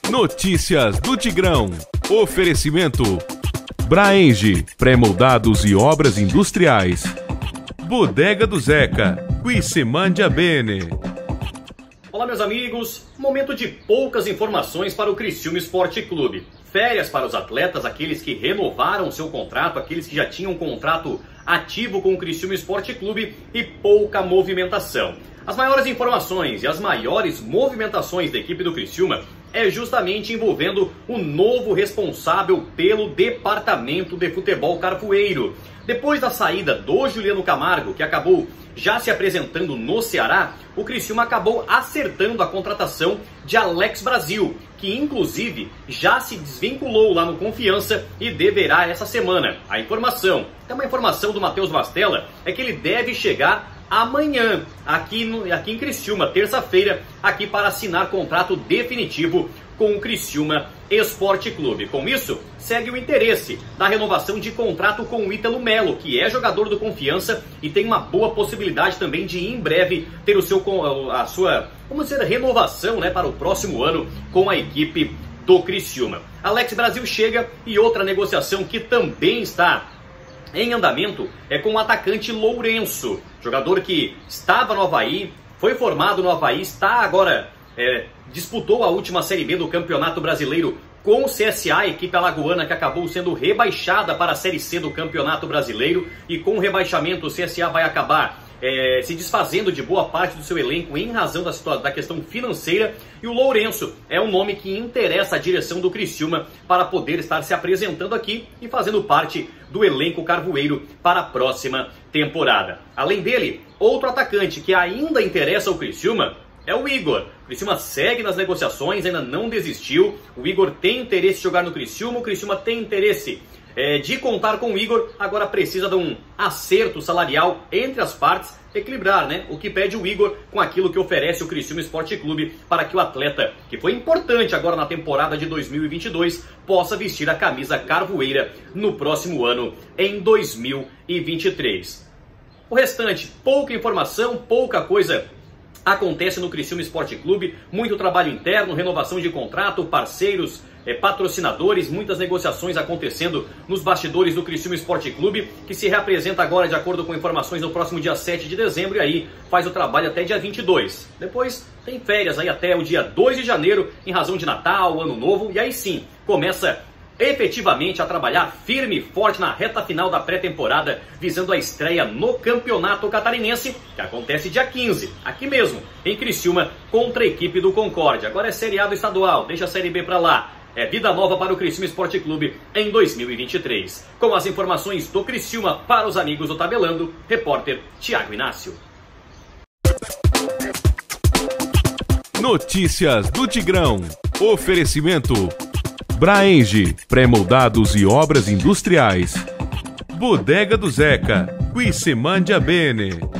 Notícias do Tigrão. Oferecimento Braenge, pré-moldados e obras industriais. Bodega do Zeca, qui se mangia bene. Olá meus amigos, momento de poucas informações para o Criciúma Esporte Clube. Férias para os atletas, aqueles que renovaram seu contrato, aqueles que já tinham um contrato ativo com o Criciúma Esporte Clube e pouca movimentação. As maiores informações e as maiores movimentações da equipe do Criciúma é justamente envolvendo o novo responsável pelo departamento de futebol carvoeiro. Depois da saída do Juliano Camargo, que acabou já se apresentando no Ceará, o Criciúma acabou acertando a contratação de Alex Brasil, que inclusive já se desvinculou lá no Confiança e deverá essa semana. A informação, tem uma informação do Matheus Mastella, é que ele deve chegar amanhã, aqui em Criciúma, terça-feira, aqui para assinar contrato definitivo com o Criciúma Esporte Clube. Com isso, segue o interesse da renovação de contrato com o Ítalo Melo, que é jogador do Confiança e tem uma boa possibilidade também de em breve ter a sua, vamos dizer, renovação, né, para o próximo ano com a equipe do Criciúma. Alex Brasil chega e outra negociação que também está em andamento é com o atacante Lourenço, jogador que estava no Avaí, foi formado no Avaí, está agora, disputou a última Série B do Campeonato Brasileiro com o CSA, a equipe alagoana que acabou sendo rebaixada para a Série C do Campeonato Brasileiro, e com o rebaixamento o CSA vai acabar se desfazendo de boa parte do seu elenco em razão da questão financeira, e o Lourenço é um nome que interessa a direção do Criciúma para poder estar se apresentando aqui e fazendo parte do elenco carvoeiro para a próxima temporada. Além dele, outro atacante que ainda interessa ao Criciúma é o Igor. O Criciúma segue nas negociações, ainda não desistiu. O Igor tem interesse de jogar no Criciúma, o Criciúma tem interesse de contar com o Igor, agora precisa de um acerto salarial entre as partes, equilibrar, né, o que pede o Igor com aquilo que oferece o Criciúma Esporte Clube, para que o atleta, que foi importante agora na temporada de 2022, possa vestir a camisa carvoeira no próximo ano, em 2023. O restante, pouca informação, pouca coisa acontece no Criciúma Esporte Clube, muito trabalho interno, renovação de contrato, parceiros, patrocinadores, muitas negociações acontecendo nos bastidores do Criciúma Esporte Clube, que se reapresenta agora, de acordo com informações, no próximo dia 7 de dezembro, e aí faz o trabalho até dia 22. Depois tem férias aí até o dia 2 de janeiro, em razão de Natal, Ano Novo, e aí sim, começa efetivamente a trabalhar firme e forte na reta final da pré-temporada, visando a estreia no Campeonato Catarinense, que acontece dia 15, aqui mesmo, em Criciúma, contra a equipe do Concórdia. Agora é Série A do estadual, deixa a Série B pra lá. É vida nova para o Criciúma Esporte Clube em 2023. Com as informações do Criciúma para os amigos do Tabelando, repórter Thiago Inácio. Notícias do Tigrão. Oferecimento Braenge, pré-moldados e obras industriais. Bodega do Zeca, qui se mangia bene.